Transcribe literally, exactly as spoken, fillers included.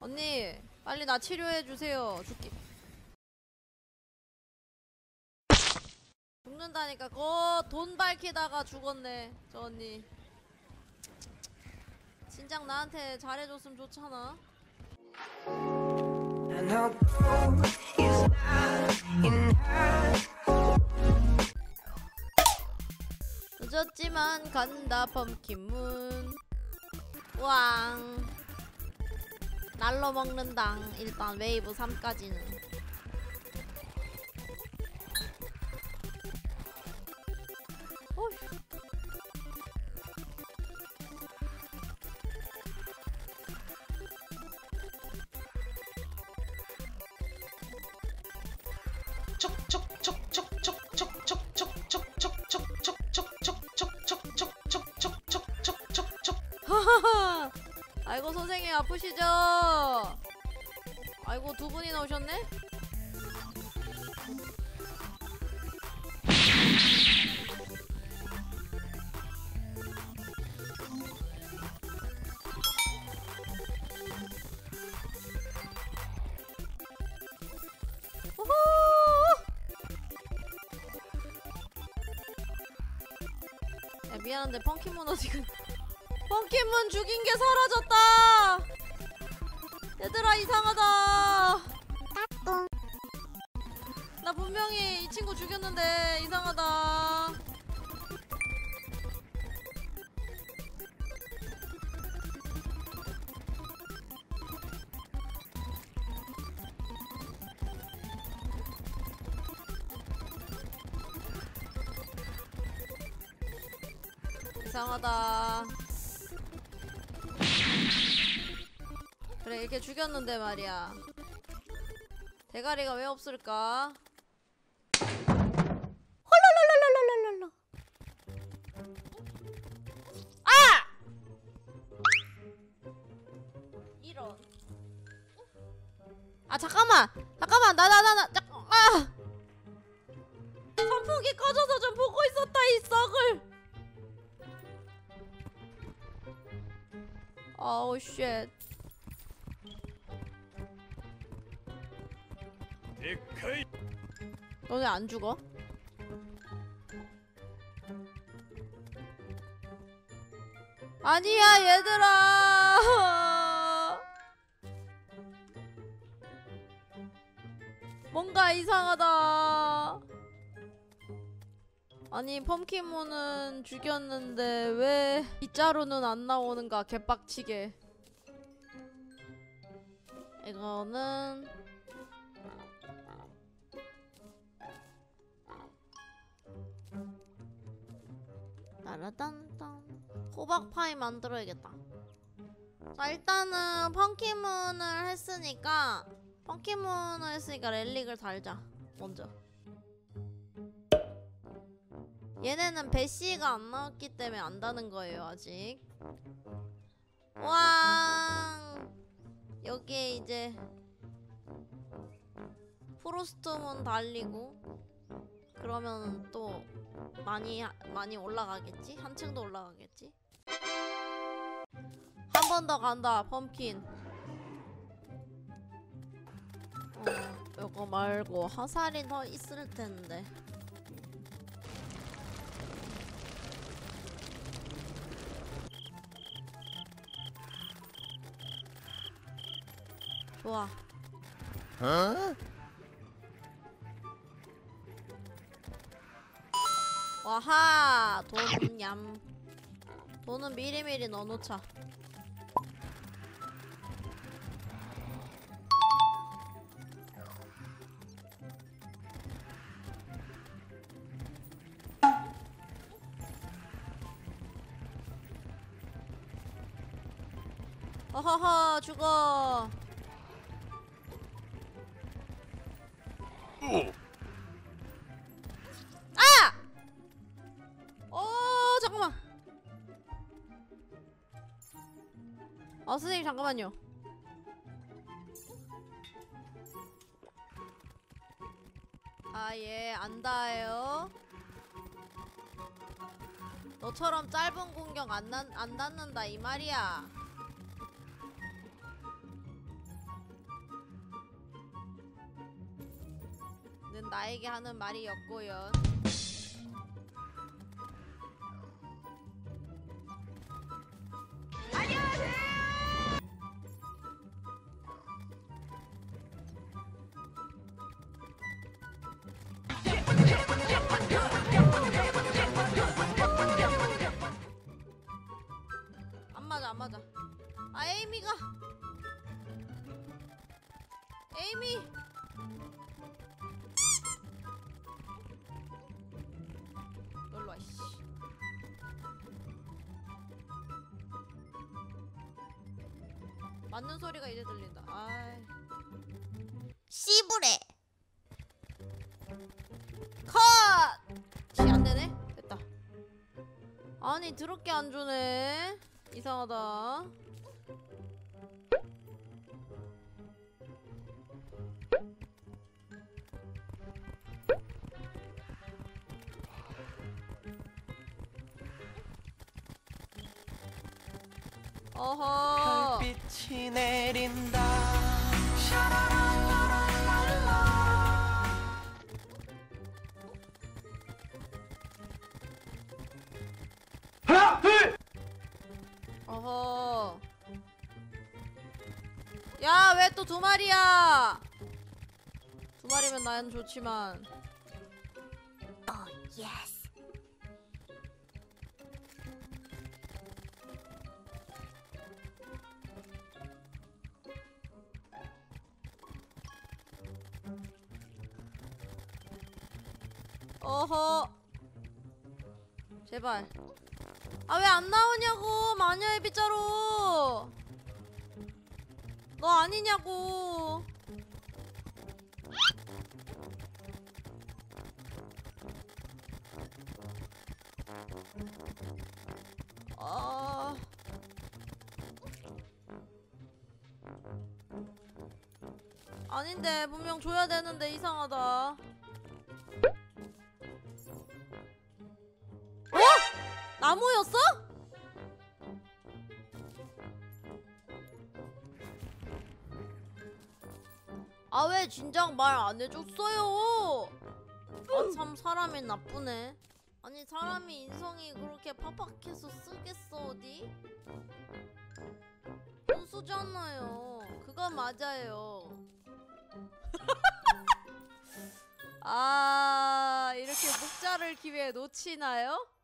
언니 빨리 나 치료해주세요. 죽기 죽는다니까. 거 돈 밝히다가 죽었네 저 언니. 진작 나한테 잘해줬으면 좋잖아. 늦었지만 간다 펌킨문. 왕 날로 먹는당. 일단 웨이브 삼까지는 어휴. 하하하. 아이고 선생님 아프시죠? 아이고 두 분이나 오셨네? 야 미안한데 펑키문 어디가. 펑키문 죽인게 사라졌다. 얘들아 이상하다. 나 분명히 이 친구 죽였는데 이상하다. 이상하다. 그래 이렇게 죽였는데 말이야. 대가리가 왜 없을까? 홀랄랄랄랄랄랄라. 아! 이런. 아 잠깐만 잠깐만 나 나 나 나 잠깐. 아! 선풍기 꺼져서 좀 보고 있었다 이 썩을. 아우 쉣. 너네 안 죽어? 아니야 얘들아. 뭔가 이상하다. 아니 펌킨문은 죽였는데 왜 빗자루는 안 나오는가. 개빡치게. 이거는 따라단단. 호박파이 만들어야겠다. 자 일단은 펑키문을 했으니까 펑키문을 했으니까 렐릭을 달자 먼저. 얘네는 배씨가 안 나왔기 때문에 안 다는 거예요 아직. 왕 여기에 이제 프로스트문 달리고 그러면 또 많이 많이 올라가겠지? 한층 더 올라가겠지? 한 번 더 간다 펌킨. 어 요거 말고 화살이 더 있을 텐데. 좋아. 어? 와하! 돈 냠. 돈은 미리미리 넣어놓자. 어허허 죽어. 아! 어 잠깐만. 아 선생님 잠깐만요. 아 예 안 닿아요. 너처럼 짧은 공격 안, 난, 안 닿는다 이 말이야. 나에게 하는 말이었고요. 안 맞아 안 맞아. 아 에이미가 에이미 놀러와 씨. 맞는 소리가 이제 들린다. 아이 씨부레 컷! 씨 안되네? 됐다. 아니 드럽게 안주네. 이상하다. 어허 별빛이 내린다. 하나 둘. 어허 야 왜 또 두 마리야. 두 마리면 난 좋지만. Oh, yes. 어허 제발. 아 왜 안 나오냐고 마녀의 빗자루. 너 아니냐고. 아 아닌데 분명 줘야 되는데 이상하다. 어? 나무였어? 아 왜 진작 말 안 해줬어요? 아 참 사람이 나쁘네. 아니 사람이 인성이 그렇게 팍팍해서 쓰겠어 어디? 소수잖아요. 그건 맞아요. 아 이렇게 목자를 기회에 놓치나요?